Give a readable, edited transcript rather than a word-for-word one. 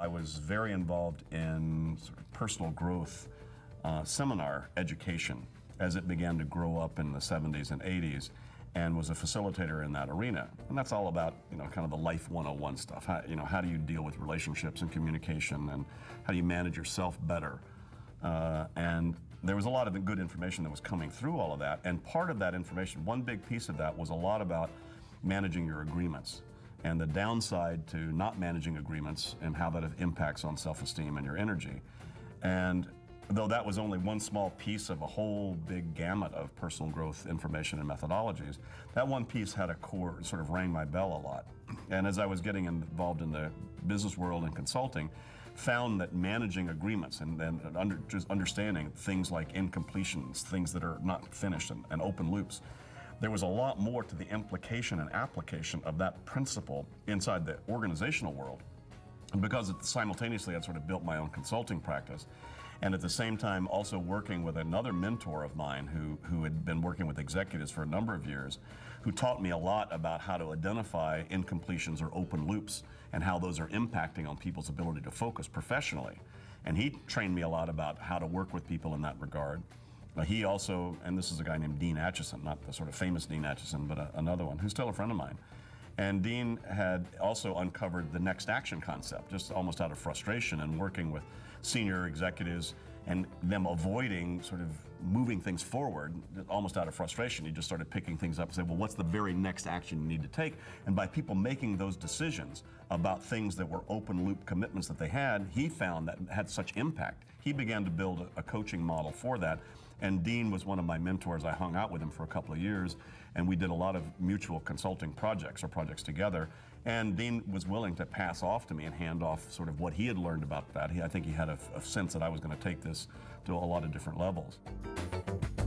I was very involved in sort of personal growth seminar education as it began to grow up in the 70s and 80s, and was a facilitator in that arena. And that's all about, kind of the life 101 stuff. How do you deal with relationships and communication, and how do you manage yourself better? And there was a lot of good information that was coming through all of that. And part of that information, one big piece of that, was a lot about managing your agreements and the downside to not managing agreements and how that impacts on self-esteem and your energy. And though that was only one small piece of a whole big gamut of personal growth information and methodologies, that one piece had a core, sort of rang my bell a lot. And as I was getting involved in the business world and consulting, found that managing agreements and then just understanding things like incompletions, things that are not finished, and open loops, there was a lot more to the implication and application of that principle inside the organizational world. And because simultaneously I'd sort of built my own consulting practice, and at the same time also working with another mentor of mine who had been working with executives for a number of years, who taught me a lot about how to identify incompletions or open loops and how those are impacting on people's ability to focus professionally. And he trained me a lot about how to work with people in that regard. He also, and this is a guy named Dean Acheson, not the sort of famous Dean Acheson, but another one who's still a friend of mine. And Dean had also uncovered the next action concept, just almost out of frustration and working with senior executives and them avoiding sort of moving things forward, almost out of frustration. He just started picking things up and said, well, what's the very next action you need to take? And by people making those decisions about things that were open loop commitments that they had, he found that had such impact. He began to build a coaching model for that. And Dean was one of my mentors. I hung out with him for a couple of years, and we did a lot of mutual consulting projects or projects together. And Dean was willing to pass off to me and hand off sort of what he had learned about that. I think he had a sense that I was going to take this to a lot of different levels.